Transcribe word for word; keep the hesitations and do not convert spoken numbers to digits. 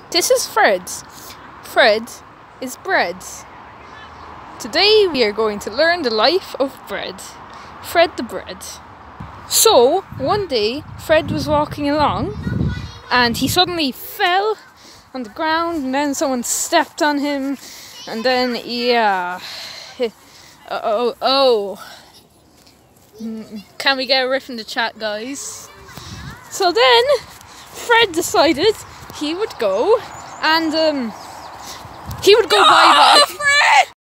This is Fred. Fred is bread. Today we are going to learn the life of bread. Fred the bread. So, one day Fred was walking along and he suddenly fell on the ground and then someone stepped on him and then, yeah. Oh, oh. Can we get a riff in the chat, guys? So then Fred decided he would go and um, he would go bye bye.